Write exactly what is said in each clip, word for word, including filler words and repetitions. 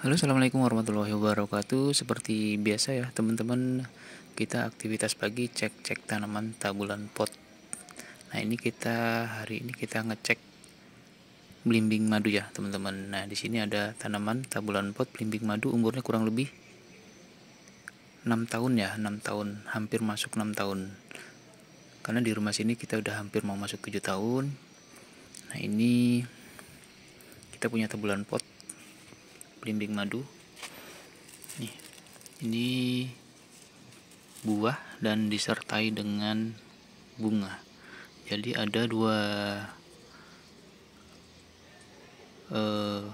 Halo, assalamualaikum warahmatullahi wabarakatuh. Seperti biasa ya teman-teman, kita aktivitas pagi cek-cek tanaman tabulan pot. Nah ini kita hari ini kita ngecek belimbing madu ya teman-teman. Nah di sini ada tanaman tabulan pot belimbing madu, umurnya kurang lebih enam tahun ya, enam tahun, hampir masuk enam tahun. Karena di rumah sini kita udah hampir mau masuk tujuh tahun. Nah ini kita punya tabulan pot belimbing madu. Nih, ini buah dan disertai dengan bunga. Jadi ada dua eh,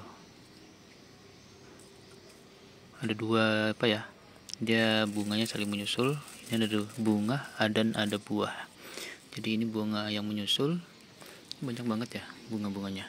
ada dua apa ya? Dia bunganya saling menyusul. Ini ada bunga dan ada buah. Jadi ini bunga yang menyusul, banyak banget ya bunga-bunganya.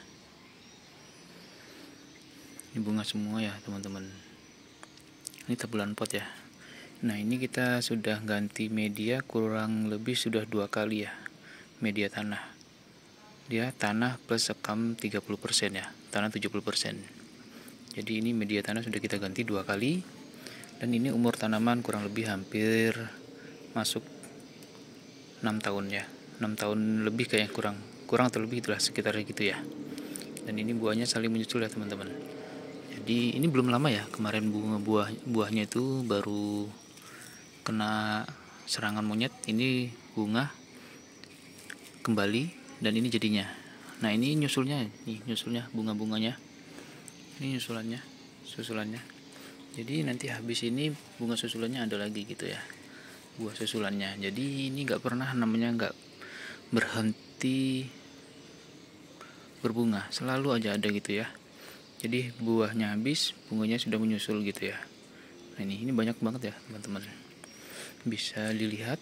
Ini bunga semua ya teman-teman. Ini tabulan pot ya. Nah ini kita sudah ganti media kurang lebih sudah dua kali ya, media tanah. Dia tanah plus sekam tiga puluh persen ya, tanah tujuh puluh persen. Jadi ini media tanah sudah kita ganti dua kali. Dan ini umur tanaman kurang lebih hampir masuk enam tahun ya, enam tahun lebih kayak kurang kurang atau lebih itulah sekitar gitu ya. Dan ini buahnya saling menyusul ya teman-teman. Jadi ini belum lama ya, kemarin bunga buah buahnya itu baru kena serangan monyet. Ini bunga kembali dan ini jadinya. Nah ini nyusulnya, nih nyusulnya bunga-bunganya. Ini nyusulannya, susulannya. Jadi nanti habis ini bunga susulannya ada lagi gitu ya, buah susulannya. Jadi ini nggak pernah namanya nggak berhenti berbunga, selalu aja ada gitu ya. Jadi buahnya habis, bunganya sudah menyusul gitu ya. Nah ini ini banyak banget ya teman-teman, bisa dilihat.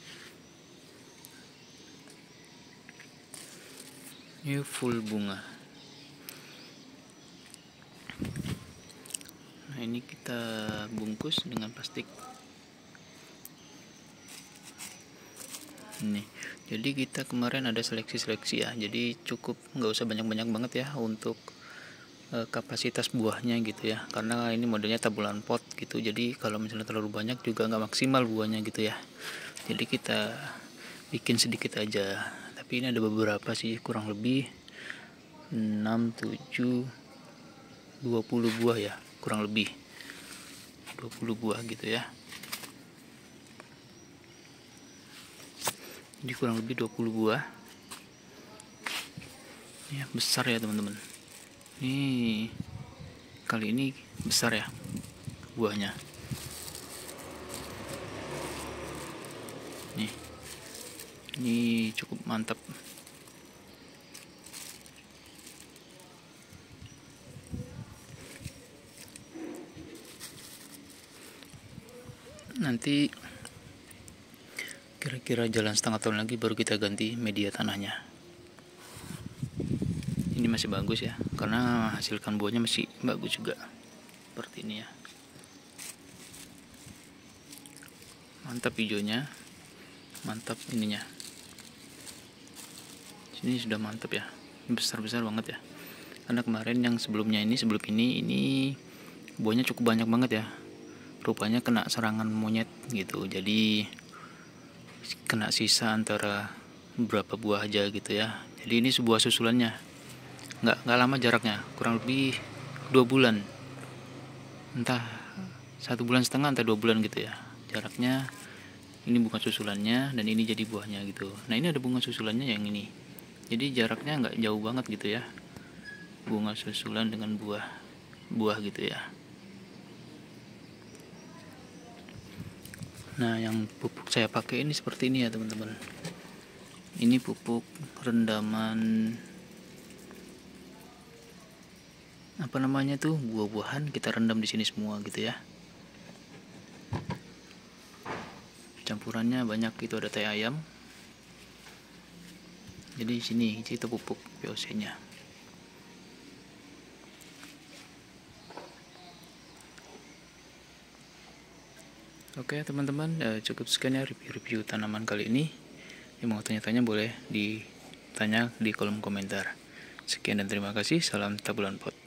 Ini full bunga. Nah ini kita bungkus dengan plastik. Nih, jadi kita kemarin ada seleksi-seleksi ya. Jadi cukup nggak usah banyak-banyak banget ya untuk e, kapasitas buahnya gitu ya. Karena ini modelnya tabulan pot gitu. Jadi kalau misalnya terlalu banyak juga nggak maksimal buahnya gitu ya. Jadi kita bikin sedikit aja. Tapi ini ada beberapa sih, kurang lebih enam, tujuh, dua puluh buah ya, kurang lebih dua puluh buah gitu ya. Jadi kurang lebih dua puluh buah ya, besar ya teman-teman. Ini kali ini besar ya buahnya. Nih, ini cukup mantap. Nanti kira-kira jalan setengah tahun lagi baru kita ganti media tanahnya. Ini masih bagus ya, karena hasilkan buahnya masih bagus juga. Seperti ini ya. Mantap hijaunya, mantap ininya. Sini sudah mantap ya, ini besar-besar banget ya. Karena kemarin yang sebelumnya ini, sebelum ini, ini buahnya cukup banyak banget ya. Rupanya kena serangan monyet gitu, jadi kena sisa antara beberapa buah aja gitu ya. Jadi ini sebuah susulannya, nggak nggak lama jaraknya, kurang lebih dua bulan, entah satu bulan setengah entah dua bulan gitu ya jaraknya. Ini bunga susulannya dan ini jadi buahnya gitu. Nah ini ada bunga susulannya yang ini, jadi jaraknya nggak jauh banget gitu ya, bunga susulan dengan buah buah gitu ya. Nah yang pupuk saya pakai ini seperti ini ya teman-teman. Ini pupuk rendaman apa namanya tuh, buah-buahan kita rendam di sini semua gitu ya. Campurannya banyak, itu ada teh ayam. Jadi di sini itu pupuk P O C-nya. Oke teman-teman, eh, cukup sekian ya review-review tanaman kali ini. Yang mau tanya-tanya boleh ditanya di kolom komentar. Sekian dan terima kasih. Salam tabulan pot.